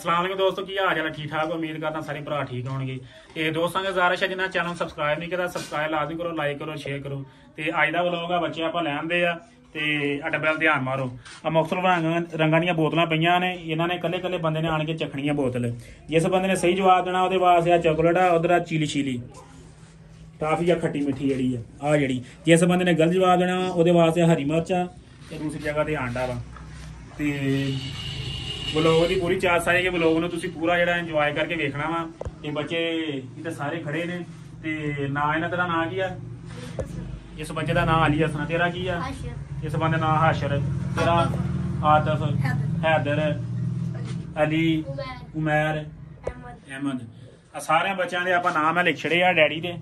अस्सलाम वालेकुम दोस्तों, की हाल चाल ठीक ठाक। उम्मीद करना सारे भरा ठीक होंगे। तो दोस्तों के गुजारिश है जिन्हें चैनल सबसक्राइब नहीं किया सब्सक्राइब लाजमी करो, लाइक करो, शेयर करो। तो अज का व्लॉग आ बच्चे आप लैंदे आ तो डब्बे वाल ध्यान मारो। मुख्तलिफ रंगां दी बोतलां पईयां ने, इन्हां ने कल्ले कल्ले बंदे ने आण के चखनी है बोतल। जिस बंदे ने सही जवाब देना ਉਹਦੇ वास्ते आ चॉकलेट आ, उधर चिली चिली काफी आ खट्टी मिट्ठी जी आ जी। जिस बंदे ने गलत जवाब देना ਉਹਦੇ वास्ते हरी मिर्च आ ते दूसरी जगह ते आंडा वा। ते व्लॉग की पूरी चार सारी के व्लॉग नूं तुसीं पूरा जिहड़ा इंजॉय करके वेखना वा। ते बच्चे इत्थे सारे खड़े ने ते ना इन्हां तेरा नां की आ? इस बच्चे का नाम अली हसन, तेरा की आ? इस बंदे नाम हाशर, तेरा आतिफ, हैदर, अली, उमैर, अहमद। सारे बच्चों के आप नाम है लिख छड़े आ डैडी दे।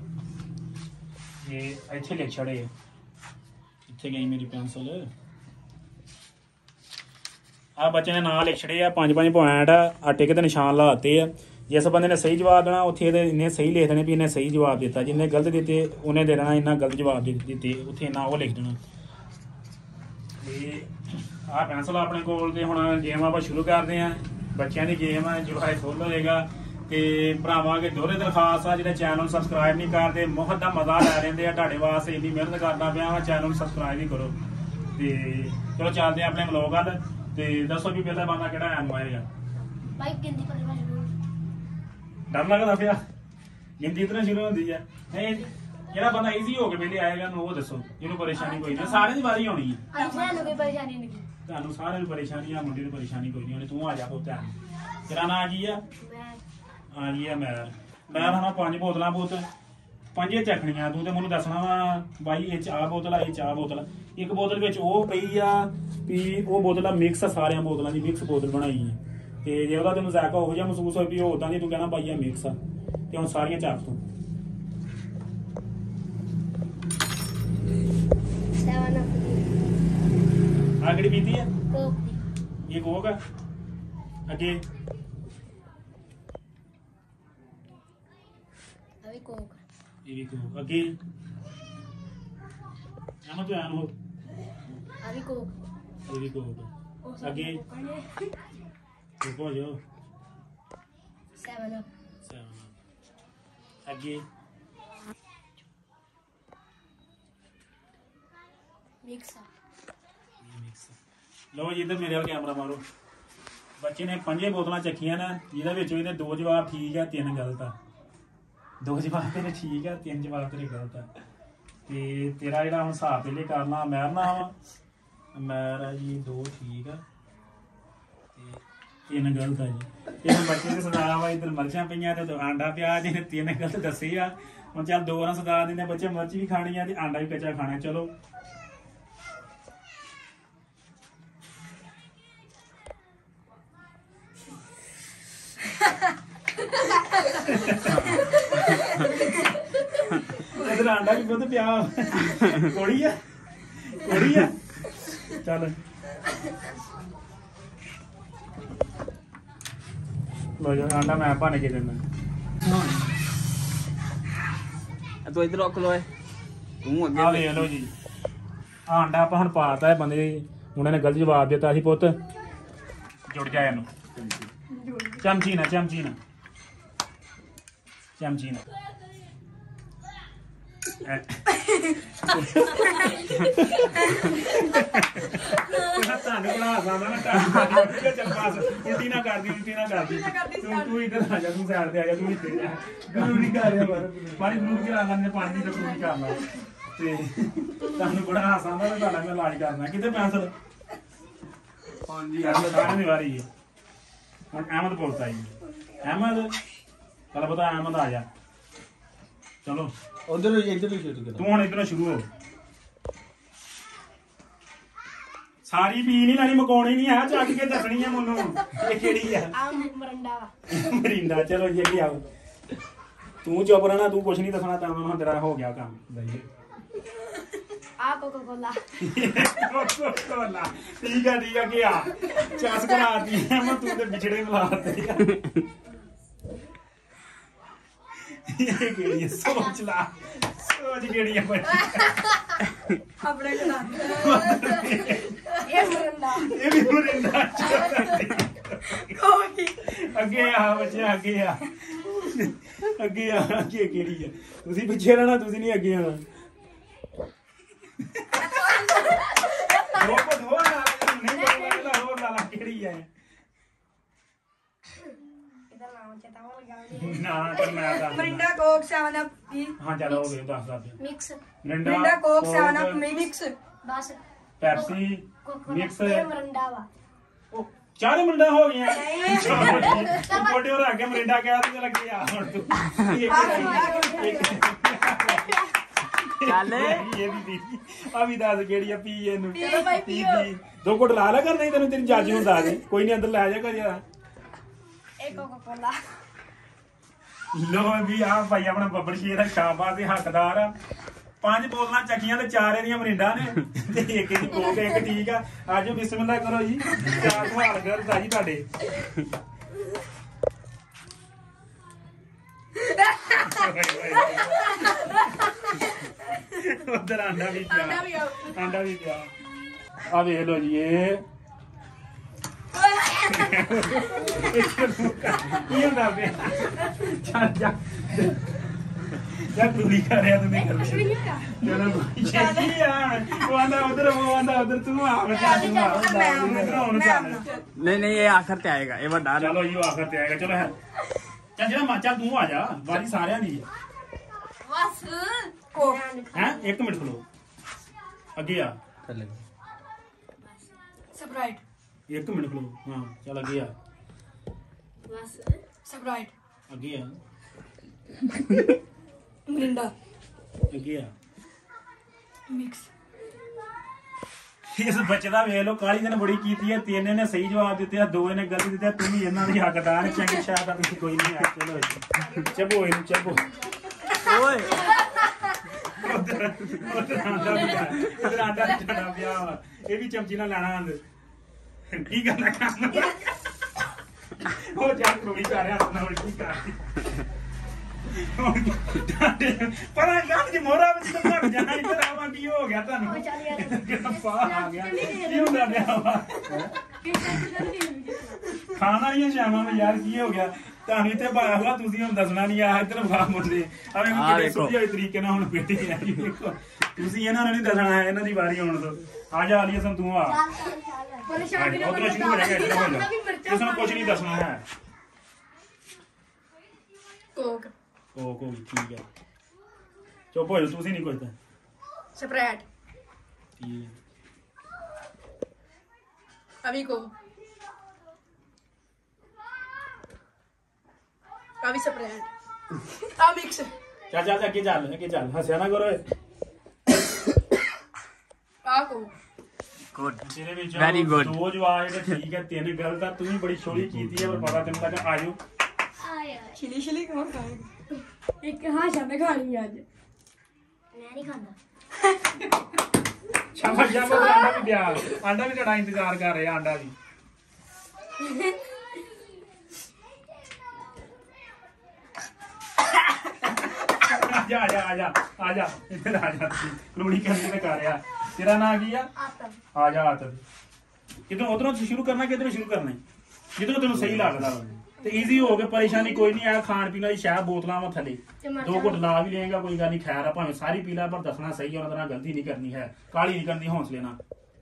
इत्थे लिख छड़े, इत्थे गई मेरी पेंसिल। आ बच्चे ने नाम लिख छड़े आ, 5-5 पॉइंट आ टिक ते निशान लाते आ। जिस बंदे ने सही जवाब देना उत्थे इन्हें सही लिख देने भी इन्हें सही जवाब दिता, जिन्हें गलत दिते उन्हें दे देना इन्हें गलत जवाब दिते उत्थे इन्ना वो लिख देना। आ पेंसिल अपने कोल ते हुण गेम आप शुरू करते हैं। बच्चों की गेम है, इंजॉय फुल होएगा। तो भरावां के दोहरे दरखास्त आ जिहड़े चैनल सबसक्राइब नहीं करते मुफ्त दा मजा लै रहिंदे आ। तुहाडे वास्ते इन्नी मेहनत करदा पिया वा, चैनल सबसक्राइब ही करो। तो चलो चलते अपने व्लॉग अल। तो दसो भी पहला बंदा किहड़ा आया आएगा? डर लगता पिया? गिनती इतना शुरू होती है नहीं? जेड़ा बंदा इजी हो के पहले आएगा वो दसो, जिन्होंने परेशानी कोई नहीं। सारे की बारी होनी है, तुहानू सारे की परेशानी आ, मुंडे की परेशानी कोई नहीं होनी। तू आ जा पुत्त। तेरा नाम की है? हाँ जी है मैर। मैर हम 5 बोतलां पुत्त, 5 चखनियां। तू तो मैनू दसना वा भाई ये चाह बोतल है, ये चाह बोतल। एक बोतल में वो पई आ भी वो बोतल मिक्स सारे बोतलों की मिक्स बोतल बनाई है। तो जे वह तेन जायका हो जा महसूस हो भी उदा की तू कहना भाई आ मिक्स आ। तो हम सारियां चख तू। आ केड़ी पीती है? ये कोक है। अगे ये भी कोक। अगे एम तो एन हो ये भी कोक। अगे कोक हो जाओ 7 अगे लो जी इधर मेरे वाल कैमरा मारो। बच्चे ने 5 बोतलां चखियां ने, जिहदे 2 जवाब ठीक है, 3 गलत आ। 2 जवाब तेरे ठीक है, 3 जवाब तेरे गलत है। तो तेरा जो हम हिसाब पहले करना मैर ना वा। मैर है जी 2 ठीक है, 3 गलत है जी। इस बच्चे ने सदा वा इधर मिर्चां पईयां ते आंडा पिया, जिन्हें 3 गलत दसे आ। हम चल 2 ना सदा देने, बच्चे मिर्च भी खानी है आंडा भी कच्चा खाना। चलो इधर आंडा भी खुद पिया कोड़ी है, कोड़ी है। चल लो जो आंडा मैं भन के देना। तो इधर रख लो, तू अगे आ ले लो जी। आंडा आप हुण पाता है बंदे, उन्होंने गलत जवाब दिता सी पुत्त। जुड़ जा इनू, चमची ना चमची ना चमची ना। उल्टी ना कर दी, उल्टी ना कर दी। तू इधर आ जा, तू साइड पे आ जा, तू इधर गलू नहीं कर रहा पानी ग्लू चला करने पानी तो नहीं करना। बड़ा हासा मैं इलाज करना। कितने पेंसिल? हाँ जी सारे की बारी है। हम अहमद बोलता है। अहमद चल बता, अहमद आ जा। चलो उधर इधर तू हुण इधरों शुरू हो। सारी पी नहीं लैनी, मकाउणी नहीं है, चक के दसनी है मैनू ये केड़ी है। मरिंदा। चलो ये भी आओ। तू चुप रहना, तू कुछ नहीं दसना, तो तेरा हो गया काम। ठीक है क्या चस कराती है मैं, तू तो बिछड़े मिलाते। सोच ला, सोच केड़ी है अपने ये भी मरिंदा ਅੱਗੇ ਆ ਬੱਚੇ ਅੱਗੇ ਆ ਅੱਗੇ ਆ ਅੱਗੇ ਕਿਹੜੀ ਆ ਤੁਸੀਂ ਪਿੱਛੇ ਰਹਿਣਾ ਤੁਸੀਂ ਨਹੀਂ ਅੱਗੇ ਆਉਣਾ ਹੋਰ ਲਾ ਨਹੀਂ ਪਹਿਲਾਂ ਹੋਰ ਲਾ ਕਿਹੜੀ ਆ ਨਾ ਕਰ ਮੈਂ ਦੱਸ ਮਰਿੰਡਾ ਕੋਕ 7 ਅਪ ਕੀ ਹਾਂ ਚਲੋ ਹੋ ਗਏ ਦੱਸ mix Mirinda Coke 7 up mix ਬਸ ਪੈਪਸੀ ਮਿਕਸ ਇਹ ਮਰੰਡਾ ਵਾ ਉਹ ਚਾਰੇ ਮੁੰਡਾ ਹੋ ਗਏ ਕੋਡੇ ਹੋਰ ਆ ਕੇ ਮਰਿੰਡਾ ਕਹਿ ਤੇ ਲੱਗੇ ਆ ਹੁਣ ਤੂੰ ਚੱਲ ਇਹ ਵੀ ਦੀਦੀ ਆ ਵੀ ਦੱਸ ਕਿਹੜੀ ਆ ਪੀ ਇਹਨੂੰ ਪੀ ਦੋ ਘੁੱਟ ਲਾ ਲੈ ਕਰ ਨਹੀਂ ਤੈਨੂੰ ਤੇਰੀ ਜਾਜੀ ਹੁੰਦਾ ਦੇ ਕੋਈ ਨਹੀਂ ਅੰਦਰ ਲੈ ਜਾ ਕਰ ਯਾਰ ਇਹ ਕੋਕਾ ਕੋਲਾ ਲੋ ਵੀ ਆ ਭਾਈ ਆਪਣਾ ਬੱਬਰ ਸ਼ੇਰ ਦਾ ਸ਼ਾਬਾਸ਼ ਦੇ ਹੱਕਦਾਰ ਆ 5 ਬੋਤਲਾਂ ਚੱਕੀਆਂ ਤੇ 4 ਇਹਦੀਆਂ ਮਰਿੰਡਾ ਨੇ ਤੇ ਇੱਕ ਦੀ ਕੋਕ ਇੱਕ ਠੀਕ ਆ ਅੱਜ ਬਿਸਮਿਲ੍ਲਾ ਕਰੋ ਜੀ 4 ਸਵਾਲ ਕਰਦਾ ਜੀ ਤੁਹਾਡੇ ਉਧਰ ਆਂਡਾ ਵੀ ਪਿਆ ਆ ਵੇਖ ਲੋ ਜੀ ਇਹ ਕੀ ਹੁੰਦਾ ਪਿਆ ਚੱਲ ਜਾ ਤੂੰ ਨਹੀਂ ਕਰ ਰਿਹਾ ਤੂੰ ਨਹੀਂ ਕਰ ਰਿਹਾ ਚਲੋ ਛੇਤੀ ਆ ਉਹ ਆਂਦਾ ਉਧਰ ਤੂੰ ਆ ਬਚਾ ਤੂੰ ਆ ਉਧਰ ਆਉਣ ਚੱਲ ਨਹੀਂ ਇਹ ਆਖਰ ਤੇ ਆਏਗਾ ਇਹ ਵੱਡਾ ਚਲੋ ਜੀ ਉਹ ਆਖਰ ਤੇ ਆਏਗਾ ਚਲੋ ਹੈ ਚੱਲ ਜਿਹੜਾ ਮਾਚਾ ਤੂੰ ਆ ਜਾ ਵਾਰੀ ਸਾਰਿਆਂ ਦੀ ਬਸ ਕੋਕ ਹੈ 1 ਮਿੰਟ ਖਲੋ ਅੱਗੇ ਆ ਸਪਰਾਈਟ 1 ਮਿੰਟ ਖਲੋ ਹਾਂ ਚੱਲ ਅੱਗੇ ਆ ਬਸ ਸਪਰਾਈਟ ਅੱਗੇ ਆ ਮਰਿੰਡਾ ਅੱਗੇ ਆ ਮਿਕਸ ਇਸ ਬੱਚੇ ਦਾ ਵੇਖ ਲੋ ਕਾਲੀ ਨੇ ਬੜੀ ਕੀਤੀ ਹੈ 3 ਨੇ ਸਹੀ ਜਵਾਬ ਦਿੱਤੇ ਆ 2 ਨੇ ਗਲਤ ਦਿੱਤੇ ਤੂੰ ਵੀ ਇਹਨਾਂ ਦੀ ਹੱਕਦਾਰ ਚੰਗੀ ਸ਼ਾਇਦ ਆ ਤੁਸੀਂ ਕੋਈ ਨਹੀਂ ਆ ਚਲੋ ਚੱਬੋ ਇਹਨੂੰ ਚੱਬੋ ਓਏ ਉਧਰ ਆਂਡਾ ਛੱਡਾ ਪਿਆ ਵਾ ਇਹ ਵੀ ਚਮਚੀ ਨਾਲ ਲੈਣਾ ਅੰਦਰ ਕੀ ਕਰਨਾ ਕੰਮ ਉਹ ਜਾਂ ਕੋਈ ਕਰ ਰਿਹਾ ਨਾ ਉਲਟੀ ਕਰਦੀ ਪਰ ਗੱਲ ਜੀ ਮੋਰਾ ਵਿੱਚ ਤਾਂ ਭੱਜ ਜਾਣਾ ਇੱਧਰ ਆਵਾ ਕੀ ਹੋ ਗਿਆ ਤੁਹਾਨੂੰ ਕਿਹੜਾ ਪਾ ਆ ਗਿਆ ਕੀ ਹੁੰਦਾ ਪਿਆ ਵਾ ਖਾਣ ਵਾਲੀਆਂ ਸ਼ਾਮਾਂ ਵਿੱਚ ਯਾਰ ਕੀ ਹੋ ਗਿਆ ਤੁਹਾਨੂੰ ਇੱਥੇ ਪਾਇਆ ਹੋਇਆ ਤੁਸੀਂ ਹੁਣ ਦੱਸਣਾ ਨਹੀਂ ਆ ਇੱਧਰ ਬਾਹਰ ਮੁੰਡੇ ਆਵੇਂ ਕਿਤੇ ਸੁਝੀ ਹੋਏ ਤਰੀਕੇ ਨਾਲ ਹੁਣ ਬੈਠੇ ਆ ਜੀ ਦੇਖੋ ਤੁਸੀਂ ਇਹਨਾਂ ਨੂੰ ਨਹੀਂ ਦੱਸਣਾ ਹੈ ਇਹਨਾਂ ਦੀ ਵਾਰੀ ਆਉਣ ਤੋਂ ਆ ਜਾ ਆਲੀਆ ਸੰ ਤੂੰ ਆ ਉਧਰੋਂ ਸ਼ੁਰੂ ਹੋ ਜਾਏਗਾ ਇੱਧਰ ਹੋ ਜਾ ਕਿਸੇ ਨੂੰ ਕੁਝ ਨਹੀਂ ਦੱਸਣਾ ਹੈ ਕੋਕ ਕੋਕ ਹੋ ਗਈ ਠੀਕ ਹੈ ਚੁੱਪ ਹੋ ਜਾ ਤੁਸੀਂ ਨਹੀਂ ਕੁਝ ਤਾਂ ਸਪਰਾਈਟ ਠੀਕ ਹੈ ਅਭੀ ਕੋਕ ਅਭੀ ਸਪਰਾਈਟ ਆ ਮਿਕਸ ਚੱਲ ਅੱਗੇ ਚੱਲ ਹੱਸਿਆ ਨਾ ਕਰੋ ਆ ਕੋਕ ਗੁੱਡ ਇਹਦੇ ਵਿੱਚ Very good. 2 ਜਵਾਬ ਜਿਹੜੇ ਠੀਕ ਹੈ 3 ਗਲਤ ਆ ਤੂੰ ਵੀ ਬੜੀ ਛੋਟੀ ਕੀਤੀ ਹੈ ਪਰ ਪਤਾ ਤੈਨੂੰ ਲੱਗਾ ਆਜੋ ਆਏ ਚਿਲੀ ਕੌਣ ਖਾਏਗਾ ਇੱਕ ਹਾਂ ਸ਼ਾਮੇ ਖਾਣੀ ਅੱਜ ਮੈਂ ਨਹੀਂ ਖਾਂਦਾ ਸ਼ਾਬਾਸ਼ ਆਂਡਾ ਵੀ ਪਿਆ ਆਂਡਾ ਵੀ ਤੁਹਾਡਾ ਇੰਤਜ਼ਾਰ ਕਰ ਰਿਹਾ ਆਂਡਾ ਵੀ ਆ ਜਾ ਇੱਧਰ ਆ ਜਾ ਲੋੜੀ ਕਰਨੀ ਤੇ ਕਰ ਰਿਹਾ ਤੇਰਾ ਨਾਂ ਕੀ ਆ ਆਤਮ ਆ ਜਾ ਆਤਮ ਕਿਦੋਂ ਉਧਰੋਂ ਸ਼ੁਰੂ ਕਰਨਾ ਕਿਧਰੋਂ ਸ਼ੁਰੂ ਕਰਨਾ ਜਿੱਧਰੋਂ ਤੈਨੂੰ ਸਹੀ ਲੱਗਦਾ ਤੇ ਈਜ਼ੀ ਹੋ ਕੇ ਪਰੇਸ਼ਾਨੀ ਕੋਈ ਨਹੀਂ ਆ ਖਾਣ ਪੀਣ ਵਾਲੀ ਸ਼ਾਇਦ ਬੋਤਲਾਂ ਵਾ ਥੱਲੇ 2 ਘੁੱਟ ਲਾ ਵੀ ਲਏਗਾ ਕੋਈ ਗੱਲ ਨਹੀਂ ਖੈਰ ਆ ਭਾਵੇਂ ਸਾਰੀ ਪੀ ਲੈ ਪਰ ਦੱਸਣਾ ਸਹੀ ਉਹਨਾਂ ਨਾਲ ਗਲਤੀ ਨਹੀਂ ਕਰਨੀ ਹੈ ਕਾਲੀ ਨਹੀਂ ਕਰਨੀ ਹੌਸਲੇ ਨਾਲ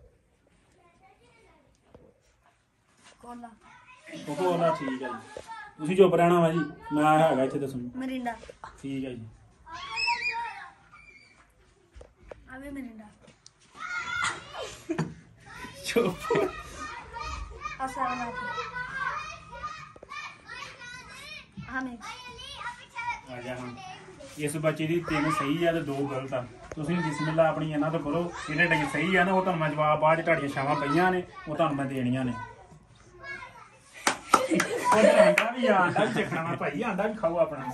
ਕੋਲਾ ਕੋਲਾ ਠੀਕ ਹੈ ਜੀ ਤੁਸੀਂ ਚੁੱਪ ਰਹਿਣਾ ਵਾ ਜੀ ਮੈਂ ਹੈਗਾ ਇੱਥੇ ਦੱਸਣ ਮਰਿੰਡਾ ਠੀਕ ਹੈ ਜੀ ਆਵੇ ਮਰਿੰਡਾ ਚੁੱਪ ਅਸਲਾਮ ਹਮੇ ਆ ਜਾ ਹੁਣ ਇਸ ਬੱਚੇ ਦੀ 3 ਸਹੀ ਆ ਤੇ 2 ਗਲਤ ਆ ਤੁਸੀਂ ਬਿਸਮਿਲ੍ਲਾ ਆਪਣੀ ਇਹਨਾਂ ਤੋਂ ਕਰੋ ਜਿਹੜੇ ਡੇ ਸਹੀ ਆ ਨਾ ਉਹ ਤੁਹਾਨੂੰ ਮੈਂ ਜਵਾਬ ਬਾਅਦ ਤੁਹਾਡੀਆਂ ਛਾਵਾਂ ਪਈਆਂ ਨੇ ਉਹ ਤੁਹਾਨੂੰ ਮੈਂ ਦੇਣੀਆਂ ਨੇ ਆਂਡਾ ਵੀ ਚੱਖਣਾ ਭਾਈ ਆਂਡਾ ਵੀ ਖਾਓ ਆਪਣਾ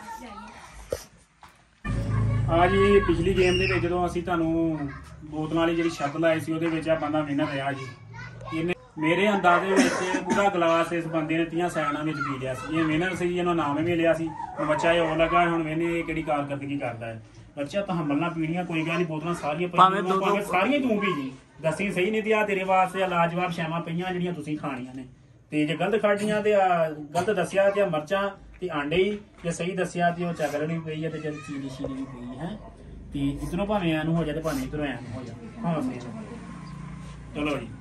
ਆ ਜੀ ਪਿਛਲੀ ਗੇਮ ਦੇ ਵਿੱਚ ਜਦੋਂ ਅਸੀਂ ਤੁਹਾਨੂੰ ਬੋਤਲਾਂ ਵਾਲੀ ਜਿਹੜੀ ਸ਼ਬਦ ਲਾਈ ਸੀ ਉਹਦੇ ਵਿੱਚ ਆ ਬੰਦਾ ਵਿਨਰ ਰਿਹਾ ਜੀ ਇਹਨੇ ਮੇਰੇ ਅੰਦਾਜ਼ੇ ਵਿੱਚ ਪੂਰਾ ਗਲਾਸ ਇਸ ਬੰਦੇ ਨੇ 30 ਸੈਕਿੰਡਾਂ ਵਿੱਚ ਪੀ ਲਿਆ ਸੀ ਇਹ ਵਿਨਰ ਸੀ ਇਹਨੂੰ ਨਾਮ ਵੀ ਲਿਆ ਸੀ ਬੱਚਾ ਇਹ ਹੋ ਲੱਗਾ ਹੁਣ ਵੇਨੇ ਕਿਹੜੀ ਕਾਰਗਰਦਗੀ ਕਰਦਾ ਹੈ ਬੱਚਾ ਤਾਂ ਹੰਬਲ ਨਾਲ ਪੀਣੀਆਂ ਕੋਈ ਗੱਲ ਨਹੀਂ ਬੋਤਲਾਂ ਸਾਰੀਆਂ ਪਈਆਂ ਸਾਰੀਆਂ ਤੂੰ ਪੀ ਜੀ ਦੱਸੀ ਸਹੀ ਨਹੀਂ ਤੇ ਆ ਤੇਰੇ ਵਾਸਤੇ ਲਾਜਵਾਬ ਸ਼ੈਵਾਂ ਪਈਆਂ ਜਿਹੜੀਆਂ ਤੁਸੀਂ ਖਾਣੀਆਂ ਨੇ ਤੇ ਜੇ ਗਲਤ ਖਾਟੀਆਂ ਤੇ ਗਲਤ ਦੱਸਿਆ ਤੇ ਮਿਰਚਾਂ ਤੇ ਆਂਡੇ ਹੀ, ਜੇ ਸਹੀ ਦੱਸਿਆ ਤੇ ਉਹ ਚਗਲੜੀ ਪਈ ਹੈ ਤੇ ਜਦ ਚੀਨੀ ਸ਼ੀਨੀ ਵੀ ਪਈ ਹੈ ਤੇ ਇਧਰੋਂ ਭਾਵੇਂ ਐਨ ਹੋ ਜਾ ਤੇ ਭਾਵੇਂ ਇਧਰੋਂ ਐਨ ਹੋ ਜਾ। ਹਾਂ ਫੇਰ ਚਲੋ ਜੀ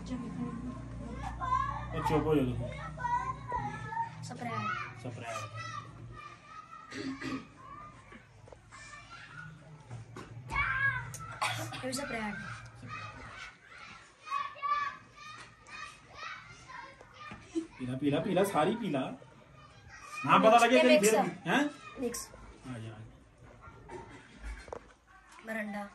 ਉਹ ਚੁੱਪ ਹੋ ਜਾਓ ਸਪਰੈਡ ਸਪਰੈਡ ਇਹ ਸਪਰੈਡ ਪੀਲਾ ਪੀਲਾ ਪੀਲਾ ਸਾਰੀ ਪੀਲਾ ਨਾ ਪਤਾ ਲੱਗੇ ਤੇਰੀ ਫੇਰ ਹੈ ਮਿਕਸ ਆ ਜਾ ਮਰੰਡਾ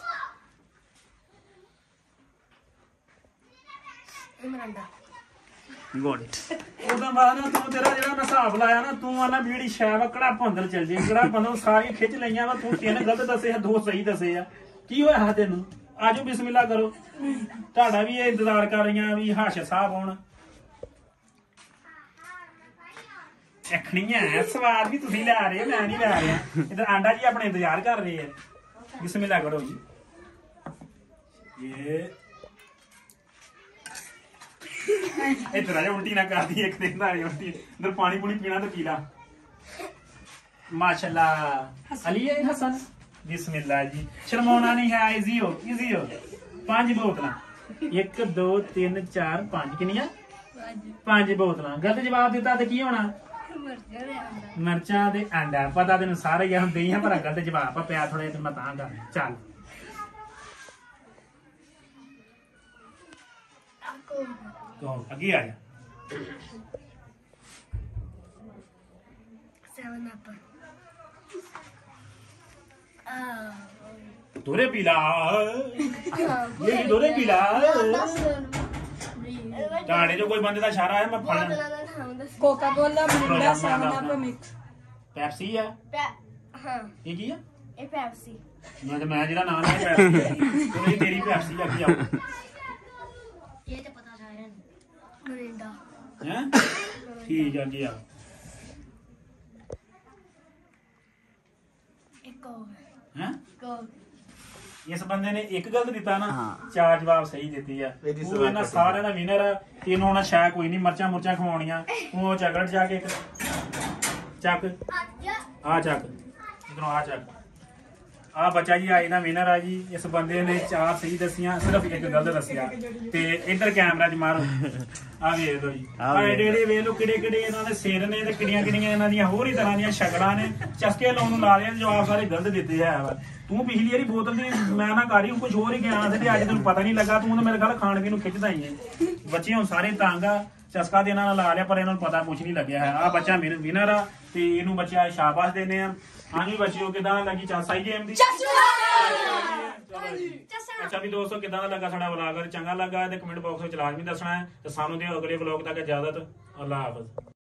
ਇਹ ਮਰੰਡਾ ਗੁੱਡ। ਉਦੋਂ ਬਾਅਦ ਨਾ ਤੂੰ ਤੇਰਾ ਜਿਹੜਾ ਮੈਂ ਹਿਸਾਬ ਲਾਇਆ ਨਾ ਤੂੰ ਆਣਾ ਵੀ ਜਿਹੜੀ ਸ਼ੈਵ ਕੜਾ ਭੰਦਰ ਚੱਲ ਜੇ ਕੜਾ ਭੰਦਰ ਸਾਰੀਆਂ ਖਿੱਚ ਲਈਆਂ ਵਾ ਤੂੰ ਤਿੰਨ ਗਲਤ ਦੱਸੇ ਆ 2 ਸਹੀ ਦੱਸੇ ਆ ਕੀ ਹੋਇਆ ਹਾ ਤੈਨੂੰ ਆਜੋ ਬਿਸਮਿਲ੍ਲਾ ਕਰੋ ਤੁਹਾਡਾ ਵੀ ਇਹ ਇੰਤਜ਼ਾਰ ਕਰ ਰਹੀਆਂ ਵੀ ਹਾਸ਼ਰ ਸਾਹਿਬ ਆਉਣ ਅੱਖਣੀਆਂ ਸਵਾਦ ਵੀ ਤੁਸੀਂ ਲੈ ਰਹੇ ਹੋ ਮੈਂ ਨਹੀਂ ਲੈ ਰਿਹਾ ਇਧਰ ਆਂਡਾ ਜੀ ਆਪਣੇ ਇੰਤਜ਼ਾਰ ਕਰ ਰਹੇ ਆ ਬਿਸਮਿਲ੍ਲਾ ਕਰੋ ਜੀ ਇਹ इधर आ जा उल्टी ना कर दी एक दिन उल्टी इधर पानी पूनी पीना तो पी ला माशाल्लाह अली हसन बिस्मिल्लाह जी शर्माना नहीं है इजी हो 5 बोतलां 1 2 3 4 5 किनिया 5 बोतलां गलत जवाब दिता तो की होना मिर्चा ते अंडा पता तेन सारे ही हम दही पर गलत जवाब पिया थोड़े मैं तां कर चल तो अगे आ जा 7 अप दोरे पीला ये दोरे पीला गाने जो कोई बंदे का इशारा है मैं फड़ना Coca Cola Mirinda 7 up mix Pepsi है हाँ ये की है ਇਹ ਪੈਪਸੀ मैं जेड़ा नाम है पेप्सी तो नहीं तेरी पेप्सी आकी आओ ਇਹ ਤਾਂ ਪਤਾ ਸਾਰਿਆਂ ਨੂੰ ਮਰਿੰਡਾ हैं ठीक है जी आओ ਇੱਕ ਹੋਰ हैं ਕੋਕ इस बंदे ने एक गलत दिता ना हाँ। 4 जवाब सही दिती है ਇਹਦੀ तू इन्हां सारे दा विनर है तेनों हुण शाय कोई नहीं मर्चां मुर्चां खवाउणियां तू ओ चकड़ जाके चक आ चक इधरों आ चक आ बच्चा जी आज दा विनर है जी इस बंदे ने 4 सही दसियां सिर्फ एक गलत दसिया ते इधर कैमरा च मारो आ वेख दो जी आ एडे एडे वेख लो किड़े किड़े इन्हां दे सिर ने ते किड़ियां किड़ियां इन्हां दियां होर ही तरह दियां शकड़ां ने चस्के लाउण ला रहे जवाब सारे गलत दिते है तू पिछली वारी बोतल दी मैं ना कर रही हूं कुछ होर ही गया ते अज तैनूं पता नहीं लगा तू तो मेरे ख्याल खाण पीण नूं खिचदा ही है बच्चे हुण सारे तंग आ चस्का ते इन्हां नाल ला लिया पर इन्हां नूं पता कुछ नहीं लग्या है आ बच्चा मेरे विनर आ ते इहनूं बच्चा शाबाश देने आ हाँ जी बच्चियों किदां लगी चासा ही गेम दी अच्छा भी दोस्तों किदां लगा साडा व्लॉग चंगा लगा ते कमेंट बॉक्स विच लाजमी दसना है ते सानू दे अगले व्लॉग तक इजाजत अल्लाह हाफिज।